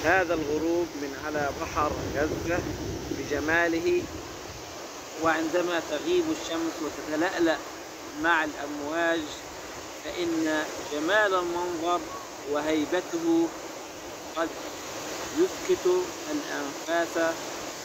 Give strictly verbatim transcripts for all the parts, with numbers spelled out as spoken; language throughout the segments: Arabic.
هذا الغروب من على بحر غزة بجماله. وعندما تغيب الشمس وتتلألأ مع الأمواج فإن جمال المنظر وهيبته قد يسكت الأنفاس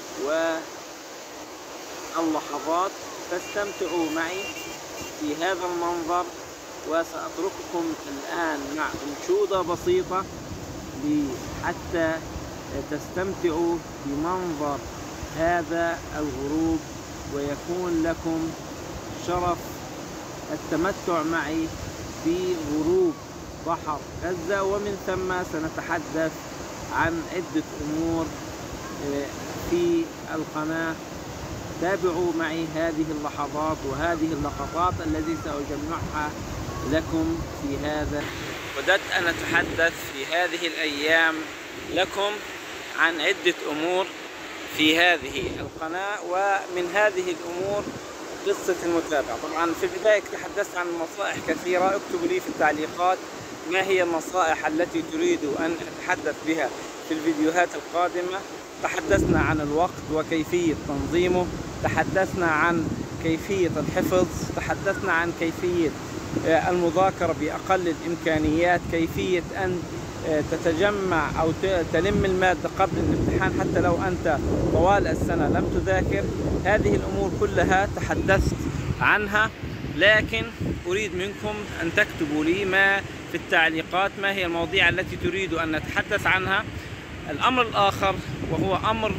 واللحظات. فاستمتعوا معي في هذا المنظر، وسأترككم الآن مع أنشودة بسيطة حتى تستمتعوا بمنظر هذا الغروب، ويكون لكم شرف التمتع معي في غروب بحر غزة. ومن ثم سنتحدث عن عدة أمور في القناة. تابعوا معي هذه اللحظات وهذه اللقطات التي سأجمعها لكم في هذا. بدأت أن أتحدث في هذه الأيام لكم عن عدة أمور في هذه القناة، ومن هذه الأمور قصة المتابعة. طبعا في البداية تحدثت عن نصائح كثيرة، اكتبوا لي في التعليقات ما هي النصائح التي تريد أن أتحدث بها في الفيديوهات القادمة. تحدثنا عن الوقت وكيفية تنظيمه، تحدثنا عن كيفية الحفظ، تحدثنا عن كيفية المذاكرة بأقل الإمكانيات، كيفية أن تتجمع أو تلم المادة قبل الامتحان حتى لو أنت طوال السنة لم تذاكر. هذه الأمور كلها تحدثت عنها، لكن أريد منكم أن تكتبوا لي ما في التعليقات ما هي المواضيع التي تريد أن نتحدث عنها. الأمر الآخر وهو أمر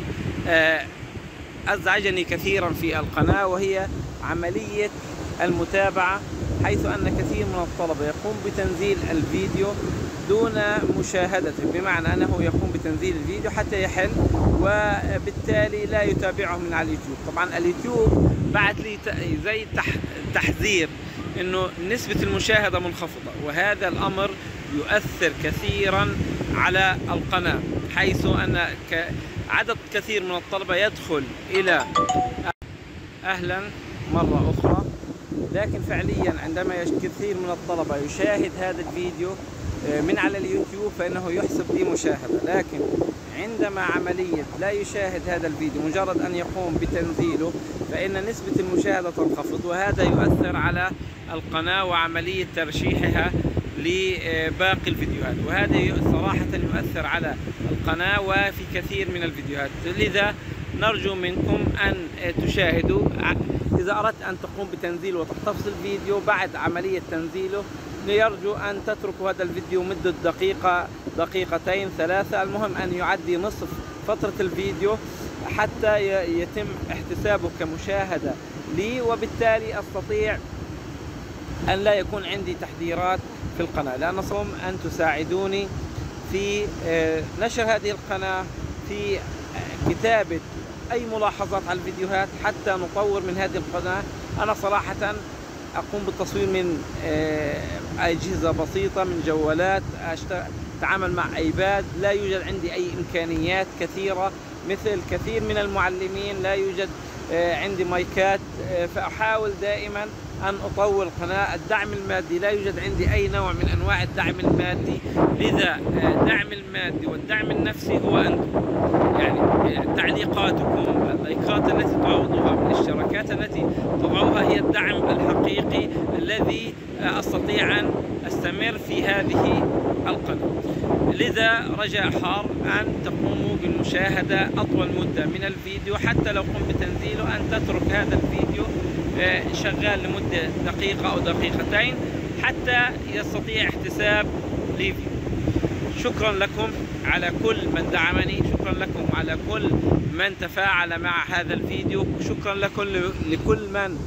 أزعجني كثيرا في القناة، وهي عملية المتابعة، حيث أن كثير من الطلبة يقوم بتنزيل الفيديو دون مشاهدته، بمعنى أنه يقوم بتنزيل الفيديو حتى يحل وبالتالي لا يتابعه من على اليوتيوب. طبعا اليوتيوب بعت لي زي تحذير أنه نسبة المشاهدة منخفضة، وهذا الأمر يؤثر كثيرا على القناة، حيث أن عدد كثير من الطلبة يدخل إلى أهلا مرة أخرى، لكن فعليا عندما كثير من الطلبة يشاهد هذا الفيديو من على اليوتيوب فإنه يحسب لي مشاهدة، لكن عندما عملية لا يشاهد هذا الفيديو مجرد أن يقوم بتنزيله فإن نسبة المشاهدة تنخفض، وهذا يؤثر على القناة وعملية ترشيحها لباقي الفيديوهات، وهذا صراحة يؤثر على القناة وفي كثير من الفيديوهات. لذا نرجو منكم أن تشاهدوا. إذا أردت أن تقوم بتنزيل وتحتفظ الفيديو بعد عملية تنزيله، يرجو أن تتركوا هذا الفيديو مدة دقيقة دقيقتين ثلاثة، المهم أن يعدي نصف فترة الفيديو حتى يتم احتسابه كمشاهدة لي، وبالتالي أستطيع أن لا يكون عندي تحذيرات في القناة. لأنكم أن تساعدوني في نشر هذه القناة، في كتابة أي ملاحظات على الفيديوهات حتى نطور من هذه القناة. أنا صراحة أقوم بالتصوير من أجهزة بسيطة، من جوالات، أتعامل مع أيباد، لا يوجد عندي أي إمكانيات كثيرة مثل كثير من المعلمين، لا يوجد عندي مايكات، فأحاول دائما أن أطور القناة. الدعم المادي لا يوجد عندي أي نوع من أنواع الدعم المادي، لذا الدعم المادي والدعم النفسي هو أنتم، يعني تعليقاتكم، اللايكات التي تعوضوها، الاشتراكات التي تضعوها هي الدعم الحقيقي الذي أستطيع أن أستمر في هذه القناة. لذا رجاء حار أن تقوموا بالمشاهدة أطول مدة من الفيديو، حتى لو قمت بتنزيله أن تترك هذا الفيديو شغال لمدة دقيقة أو دقيقتين حتى يستطيع احتساب لي. شكرا لكم على كل من دعمني، شكرا لكم على كل من تفاعل مع هذا الفيديو، شكرا لكم لكل من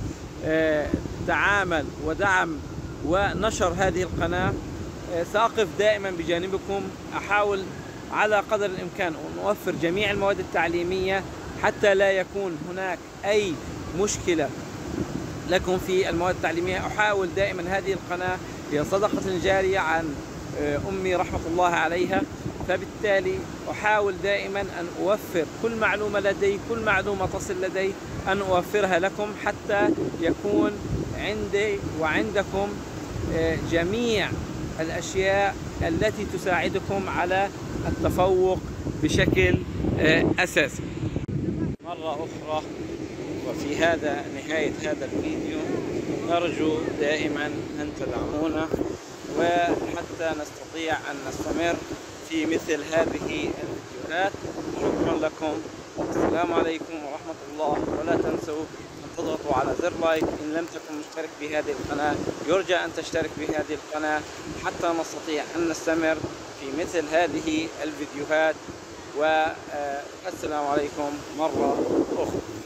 تعامل ودعم ونشر هذه القناة. سأقف دائما بجانبكم، أحاول على قدر الإمكان أن أوفر جميع المواد التعليمية حتى لا يكون هناك أي مشكلة لكم في المواد التعليمية. أحاول دائما، هذه القناة هي صدقة جارية عن أمي رحمة الله عليها، فبالتالي أحاول دائما أن أوفر كل معلومة لدي، كل معلومة تصل لدي أن أوفرها لكم حتى يكون عندي وعندكم جميع الأشياء التي تساعدكم على التفوق بشكل أساسي. مرة أخرى وفي هذا نهاية هذا الفيديو، نرجو دائما أن تدعمونا وحتى نستطيع أن نستمر في مثل هذه الفيديوهات. شكرا لكم، السلام عليكم ورحمة الله. ولا تنسوا أن تضغطوا على زر لايك إن لم تكن مشترك بهذه القناة. يرجى أن تشترك بهذه القناة حتى نستطيع أن نستمر في مثل هذه الفيديوهات. والسلام عليكم مرة أخرى.